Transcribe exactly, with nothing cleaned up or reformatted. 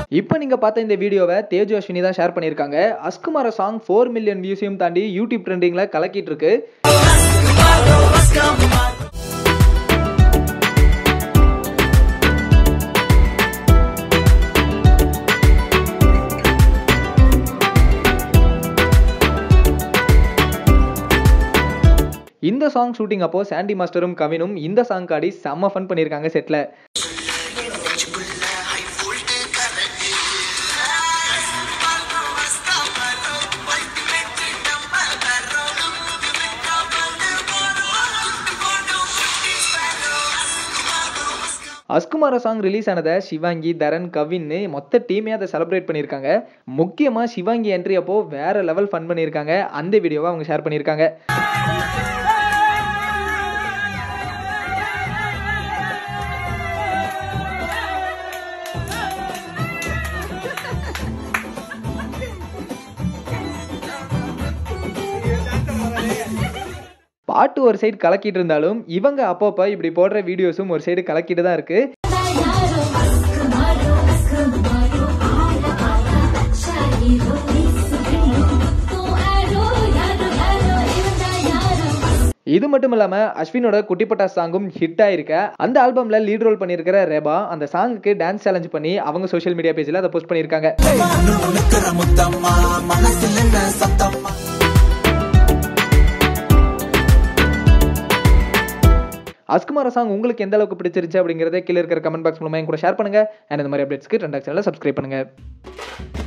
இப்போ நீங்க பார்த்த இந்த வீடியோவை தேஜு அஸ்வினி தான் ஷேர் பண்ணியிருக்காங்க. அஸ்குமார சாங் ஃபோர் மில்லியன் வியூஸையும் தாண்டி யூடியூப் ட்ரெண்டிங்ல கலக்கிட்டு இருக்கு. இந்த சாங் ஷூட்டிங் அப்போ சாண்டி மாஸ்டரும் கவினும் இந்த சாங் ஆடி செம்ம ஃபன் பண்ணியிருக்காங்க செட்ல. அஸ்குமார சாங் ரிலீஸ் ஆனதை சிவாங்கி, தரன், கவின் மொத்த டீமே அதை செலிப்ரேட் பண்ணியிருக்காங்க. முக்கியமா சிவாங்கி என்ட்ரி அப்போ வேற லெவல் ஃபன் பண்ணியிருக்காங்க. அந்த வீடியோவை அவங்க ஷேர் பண்ணியிருக்காங்க. பாட்டு ஒரு சைடு கலக்கிட்டு இருந்தாலும் இவங்க அப்பப்போ இப்படி போடுற வீடியோஸும் ஒரு சைடு கலக்கிட்டு தான் இருக்கு. இது மட்டும் இல்லாம அஸ்வினோட குட்டிப்பட்டா சாங்கும் ஹிட் ஆயிருக்க. அந்த ஆல்பம்ல லீட் ரோல் பண்ணிருக்கிற ரெபா அந்த சாங்குக்கு டான்ஸ் சேலஞ்ச் பண்ணி அவங்க சோஷியல் மீடியா பேஜ்ல அதை போஸ்ட் பண்ணிருக்காங்க. அஸ்குமார சாங் உங்களுக்கு எந்த அளவுக்கு பிடிச்சிருச்சு அப்படிங்கறத கீழ இருக்கிற கமெண்ட் பாக்ஸ் மூலமா என் கூட ஷேர் பண்ணுங்க. அண்ட் இந்த மாதிரி அப்டேட்ஸ்க்கு ரெண்டாக் சேனலை சப்ஸ்கிரைப் பண்ணுங்க.